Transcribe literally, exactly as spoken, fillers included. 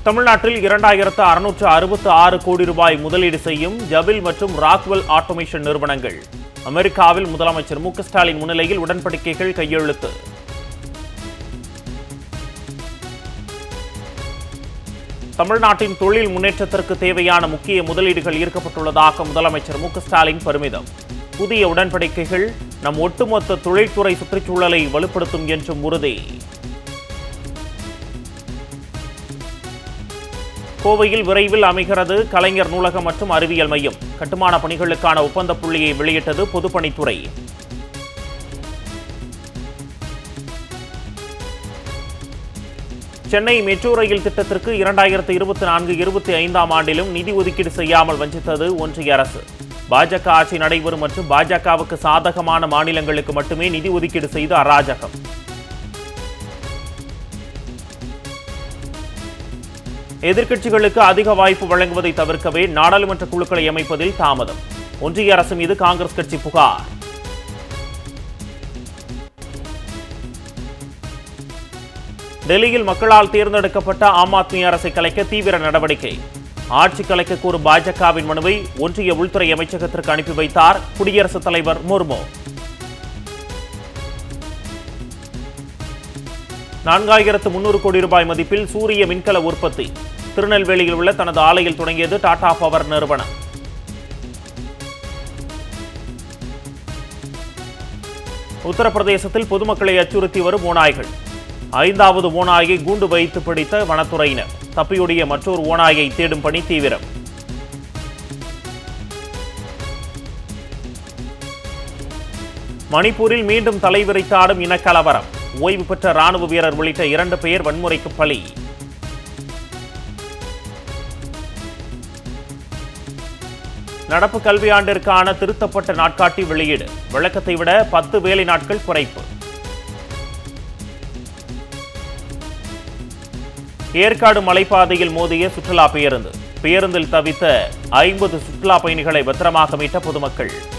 தமிழ்நாட்டில் இரண்டாயிரத்து அறுநூற்று அறுபத்து ஆறு கோடி ரூபாய் முதலீடு செய்யும் ஜபில் மற்றும் ராக்வெல் ஆட்டோமேஷன் நிறுவனங்கள் அமெரிக்காவில் முதலமைச்சர் மு க ஸ்டாலின் முன்னிலையில் உடன்படிக்கைகள் கையெழுத்து. தமிழ்நாட்டின் தொழில் முன்னேற்றத்திற்கு தேவையான முக்கிய முதலீடுகள் ஈர்க்கப்பட்டுள்ளதாக முதலமைச்சர் மு க ஸ்டாலின் பெருமிதம். புதிய உடன்படிக்கைகள் நம் ஒட்டுமொத்த தொழில்துறை சுற்றுச்சூழலை வலுப்படுத்தும் என்றும் உறுதி. கோவையில் விரைவில் அமைகிறது கலைஞர் நூலகம் மற்றும் அறிவியல் மையம். கட்டுமான பணிகளுக்கான ஒப்பந்த புள்ளியை வெளியிட்டது பொதுப்பணித்துறை. சென்னை மெட்ரோ ரயில் திட்டத்திற்கு இரண்டாயிரத்து இருபத்தி நான்கு இருபத்தி ஐந்தாம் ஆண்டிலும் நிதி ஒதுக்கீடு செய்யாமல் வஞ்சித்தது ஒன்றிய அரசு. பாஜக ஆட்சி நடைபெறும் மற்றும் பாஜகவுக்கு சாதகமான மாநிலங்களுக்கு மட்டுமே நிதி ஒதுக்கீடு செய்து அராஜகம். எதிர்க்கட்சிகளுக்கு அதிக வாய்ப்பு வழங்குவதை தவிர்க்கவே நாடாளுமன்ற குழுக்களை அமைப்பதில் தாமதம். ஒன்றிய அரசு மீது காங்கிரஸ் கட்சி புகார். டெல்லியில் மக்களால் தேர்ந்தெடுக்கப்பட்ட ஆம் ஆத்மி அரசை கலைக்க தீவிர நடவடிக்கை. ஆட்சி கலைக்க கூறும் பாஜகவின் மனுவை ஒன்றிய உள்துறை அமைச்சகத்திற்கு அனுப்பி வைத்தார் குடியரசுத் தலைவர் முர்மு. நான்காயிரத்து முன்னூறு கோடி ரூபாய் மதிப்பில் சூரிய மின்கல உற்பத்தி திருநெல்வேலியில் உள்ள தனது ஆலையில் தொடங்கியது டாடா பவர் நிறுவனம். உத்தரப்பிரதேசத்தில் பொதுமக்களை அச்சுறுத்தி வரும் ஓநாய்கள். ஐந்தாவது ஓநாயை கூண்டு வைத்து பிடித்த வனத்துறையினர். தப்பியோடிய மற்றொரு ஓநாயை தேடும் பணி தீவிரம். மணிப்பூரில் மீண்டும் தலைவிரித்தாடும் இனக்கலவரம். ஓய்வு பெற்ற ராணுவ வீரர் உள்ளிட்ட இரண்டு பேர் வன்முறைக்கு பலி. நடப்பு கல்வியாண்டிற்கான திருத்தப்பட்ட நாட்காட்டி வெளியீடு. வழக்கத்தை விட பத்து வேலை நாட்கள் குறைப்பு. ஏற்காடு மலைப்பாதையில் மோதிய சுற்றுலா பேருந்து. பேருந்தில் தவித்த ஐம்பது சுற்றுலா பயணிகளை பத்திரமாக மீட்ட பொதுமக்கள்.